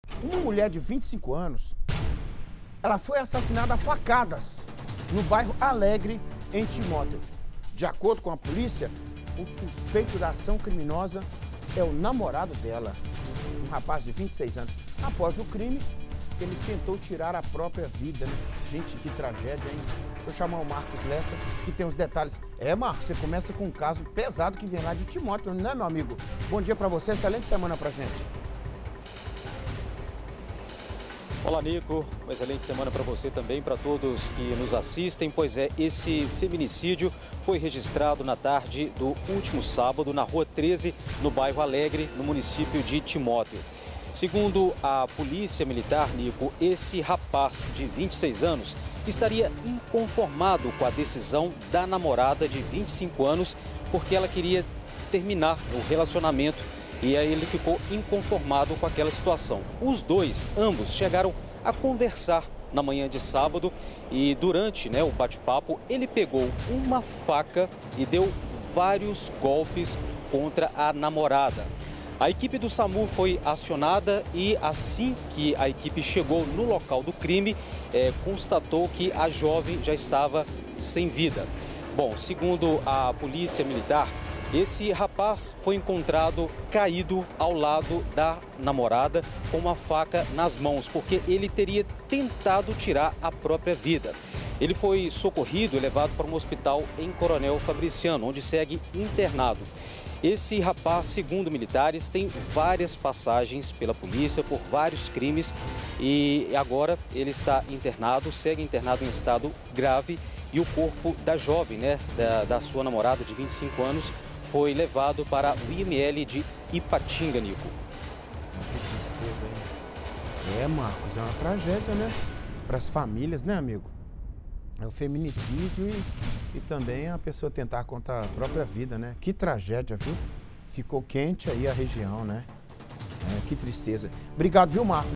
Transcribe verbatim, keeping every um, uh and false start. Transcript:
Uma mulher de vinte e cinco anos, ela foi assassinada a facadas no bairro Alegre, em Timóteo. De acordo com a polícia, o suspeito da ação criminosa é o namorado dela, um rapaz de vinte e seis anos. Após o crime, ele tentou tirar a própria vida, né? Gente, que tragédia, hein? Vou chamar o Marcos Lessa, que tem os detalhes. É, Marcos, você começa com um caso pesado que vem lá de Timóteo, né, meu amigo? Bom dia pra você, excelente semana pra gente. Olá, Nico. Uma excelente semana para você também, para todos que nos assistem. Pois é, esse feminicídio foi registrado na tarde do último sábado na Rua treze, no bairro Alegre, no município de Timóteo. Segundo a polícia militar, Nico, esse rapaz de vinte e seis anos estaria inconformado com a decisão da namorada de vinte e cinco anos, porque ela queria terminar o relacionamento. E aí ele ficou inconformado com aquela situação. Os dois, ambos, chegaram a conversar na manhã de sábado e durante, né, o bate-papo ele pegou uma faca e deu vários golpes contra a namorada. A equipe do SAMU foi acionada e assim que a equipe chegou no local do crime, é, constatou que a jovem já estava sem vida. Bom, segundo a polícia militar, esse rapaz foi encontrado caído ao lado da namorada com uma faca nas mãos, porque ele teria tentado tirar a própria vida. Ele foi socorrido e levado para um hospital em Coronel Fabriciano, onde segue internado. Esse rapaz, segundo militares, tem várias passagens pela polícia por vários crimes e agora ele está internado, segue internado em estado grave e o corpo da jovem, né, da, da sua namorada de vinte e cinco anos, foi levado para o I M L de Ipatinga, Nico. Que tristeza, hein? É, Marcos, é uma tragédia, né? Para as famílias, né, amigo? É o feminicídio e, e também a pessoa tentar contra a própria vida, né? Que tragédia, viu? Ficou quente aí a região, né? É, que tristeza. Obrigado, viu, Marcos?